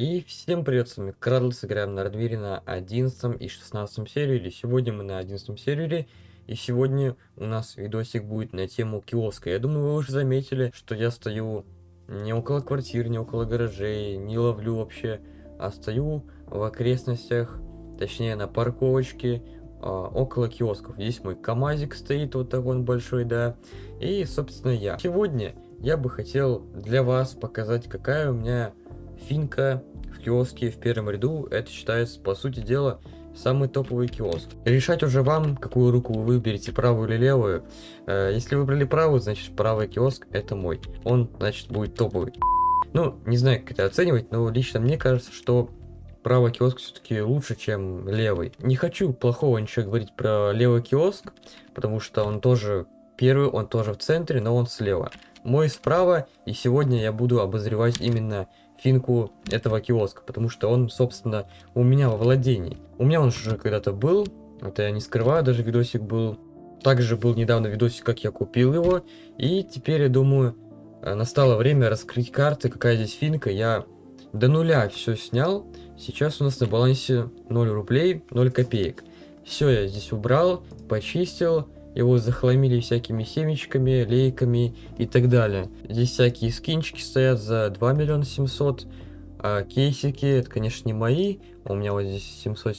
И всем привет, с вами Крадл, играем на Радмире на 11 и 16 сервере. Сегодня мы на 11 сервере, и сегодня у нас видосик будет на тему киоска. Я думаю, вы уже заметили, что я стою не около квартир, не около гаражей, не ловлю вообще, а стою в окрестностях, точнее на парковочке, около киосков. Здесь мой КамАЗик стоит, вот такой он большой, да, и, собственно, я. Сегодня я бы хотел для вас показать, какая у меня финка в киоске в первом ряду. Это считается, по сути дела, самый топовый киоск. Решать уже вам, какую руку вы выберете, правую или левую. Если выбрали правую, значит правый киоск это мой. Он, значит, будет топовый. Ну, не знаю, как это оценивать, но лично мне кажется, что правый киоск все-таки лучше, чем левый. Не хочу плохого ничего говорить про левый киоск, потому что он тоже первый, он тоже в центре, но он слева. Мой справа, и сегодня я буду обозревать именно финку этого киоска, потому что он, собственно, у меня во владении. У меня он уже когда-то был, это я не скрываю, даже видосик был. Также был недавно видосик, как я купил его, и теперь, я думаю, настало время раскрыть карты, какая здесь финка. Я до нуля все снял, сейчас у нас на балансе 0 рублей, 0 копеек. Все я здесь убрал, почистил. Его захламили всякими семечками, лейками и так далее. Здесь всякие скинчики стоят за 2 миллиона 700. А кейсики, это, конечно, не мои. У меня вот здесь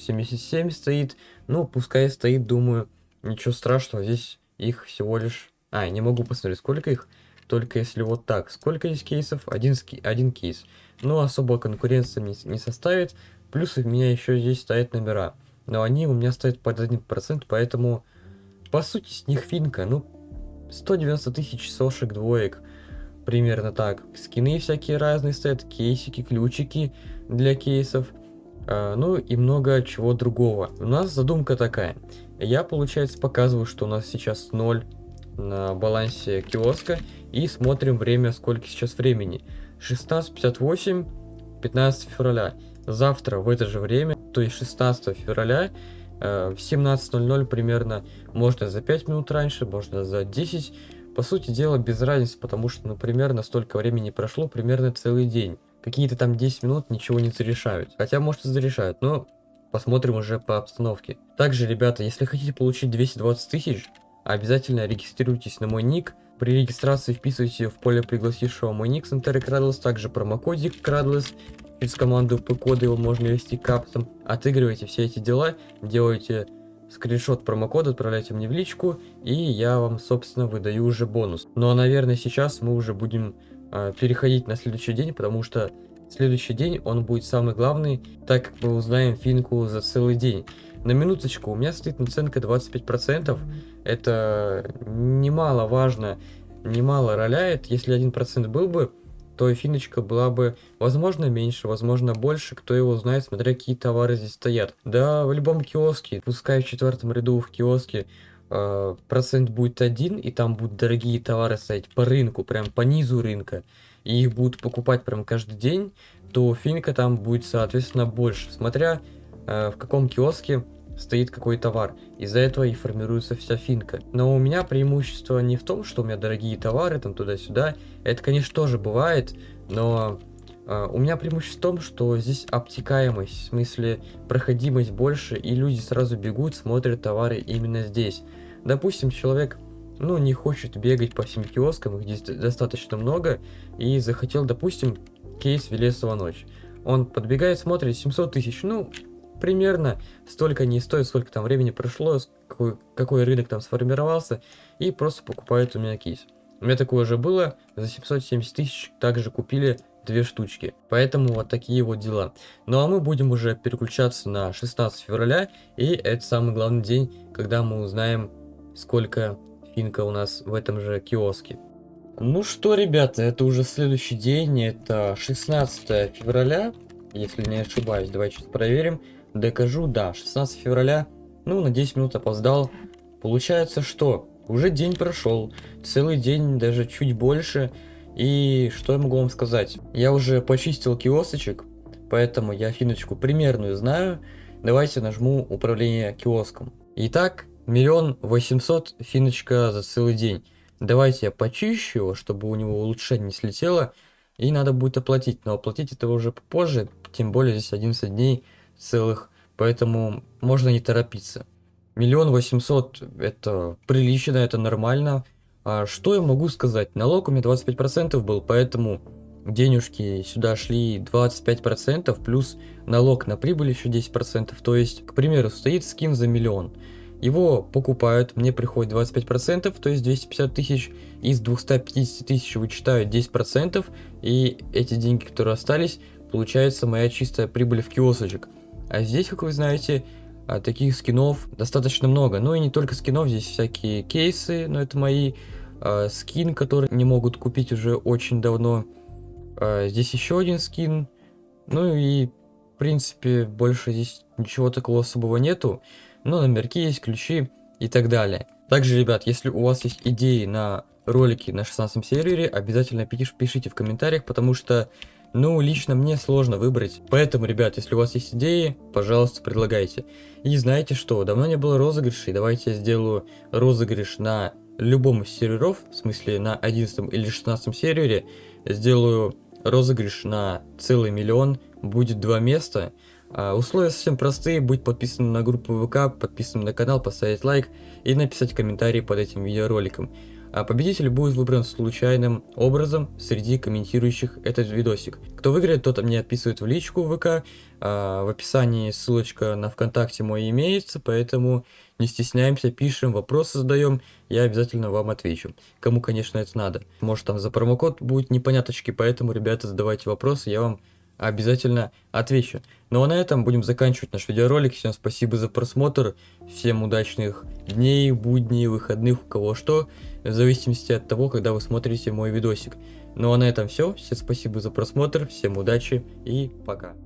777 стоит. Ну, пускай стоит, думаю, ничего страшного. Здесь их всего лишь... я не могу посмотреть, сколько их. Только если вот так. Сколько здесь кейсов? Один кейс. Ну, особо конкуренция не составит. Плюс у меня еще здесь стоят номера. Но они у меня стоят под 1%, поэтому... По сути, с них финка, ну, 190 тысяч сошек двоек, примерно так. Скины всякие разные стоят, кейсики, ключики для кейсов, ну и много чего другого. У нас задумка такая. Я, получается, показываю, что у нас сейчас 0 на балансе киоска, и смотрим время, сколько сейчас времени. 16:58, 15 февраля. Завтра в это же время, то есть 16 февраля, в 17:00 примерно, можно за 5 минут раньше, можно за 10. По сути дела без разницы, потому что, ну, примерно столько времени прошло, примерно целый день. Какие-то там 10 минут ничего не зарешают. Хотя, может, и зарешают, но посмотрим уже по обстановке. Также, ребята, если хотите получить 220 тысяч, обязательно регистрируйтесь на мой ник. При регистрации вписывайте в поле пригласившего мой ник с Крадлес, также промокодик Крадлес. Через команду P-кода его можно ввести капсом. Отыгрывайте все эти дела, делайте скриншот промокода, отправляйте мне в личку, и я вам, собственно, выдаю уже бонус. Ну а, наверное, сейчас мы уже будем переходить на следующий день, потому что следующий день он будет самый главный, так как мы узнаем финку за целый день. На минуточку, у меня стоит наценка 25%, это немаловажно, немало роляет. Если 1% был бы, то финочка была бы, возможно, меньше, возможно, больше, кто его знает, смотря какие товары здесь стоят. Да, в любом киоске, пускай в 4 ряду в киоске процент будет 1, и там будут дорогие товары стоять по рынку, прям по низу рынка, и их будут покупать прям каждый день, то финка там будет, соответственно, больше, смотря в каком киоске стоит какой товар. Из-за этого и формируется вся финка. Но у меня преимущество не в том, что у меня дорогие товары, там туда-сюда. Это, конечно, тоже бывает, но у меня преимущество в том, что здесь обтекаемость, в смысле проходимость больше, и люди сразу бегут, смотрят товары именно здесь. Допустим, человек, ну, не хочет бегать по всем киоскам, их здесь достаточно много, и захотел, допустим, кейс Велесова ночь. Он подбегает, смотрит, 700 тысяч, ну, примерно столько не стоит, сколько там времени прошло, какой рынок там сформировался, и просто покупают у меня кейс. У меня такое уже было, за 770 тысяч также купили 2 штучки. Поэтому вот такие вот дела. Ну а мы будем уже переключаться на 16 февраля, и это самый главный день, когда мы узнаем, сколько финка у нас в этом же киоске. Ну что, ребята, это уже следующий день, это 16 февраля, если не ошибаюсь, давайте сейчас проверим. Докажу, да, 16 февраля, ну, на 10 минут опоздал. Получается, что уже день прошел, целый день, даже чуть больше. И что я могу вам сказать? Я уже почистил киосочек, поэтому я финочку примерную знаю. Давайте нажму управление киоском. Итак, 1 800 000 финочка за целый день. Давайте я почищу его, чтобы у него улучшение не слетело. И надо будет оплатить, но оплатить это уже попозже. тем более здесь 11 дней целых, поэтому можно не торопиться. 1 800 000 это прилично, это нормально. А что я могу сказать? Налог у меня 25% был, поэтому денежки сюда шли 25%, плюс налог на прибыль еще 10%. То есть, к примеру, стоит скин за 1 000 000. Его покупают, мне приходит 25%, то есть 250 тысяч, из 250 тысяч вычитают 10%, и эти деньги, которые остались, получается моя чистая прибыль в киосочек. А здесь, как вы знаете, таких скинов достаточно много. Ну и не только скинов, здесь всякие кейсы, но это мои скин, которые не могут купить уже очень давно. Здесь еще один скин, ну и в принципе больше здесь ничего такого особого нету. Но номерки есть, ключи и так далее. Также, ребят, если у вас есть идеи на ролики на 16 сервере, обязательно пишите в комментариях, потому что, ну, лично мне сложно выбрать. Поэтому, ребят, если у вас есть идеи, пожалуйста, предлагайте. И знаете что, давно не было розыгрышей, давайте я сделаю розыгрыш на любом из серверов, в смысле на 11 или 16 сервере. Сделаю розыгрыш на целый 1 000 000, будет 2 места. Условия совсем простые, быть подписанным на группу ВК, подписанным на канал, поставить лайк и написать комментарий под этим видеороликом. Победитель будет выбран случайным образом среди комментирующих этот видосик. Кто выиграет, тот мне отписывает в личку ВК. В описании ссылочка на ВКонтакте мой имеется, поэтому не стесняемся, пишем, вопросы задаем, я обязательно вам отвечу. Кому, конечно, это надо. Может, там за промокод будет непоняточки, поэтому, ребята, задавайте вопросы, я вам обязательно отвечу. Ну а на этом будем заканчивать наш видеоролик. Всем спасибо за просмотр. Всем удачных дней, будней, выходных, у кого что. В зависимости от того, когда вы смотрите мой видосик. Ну а на этом все. Всем спасибо за просмотр. Всем удачи и пока.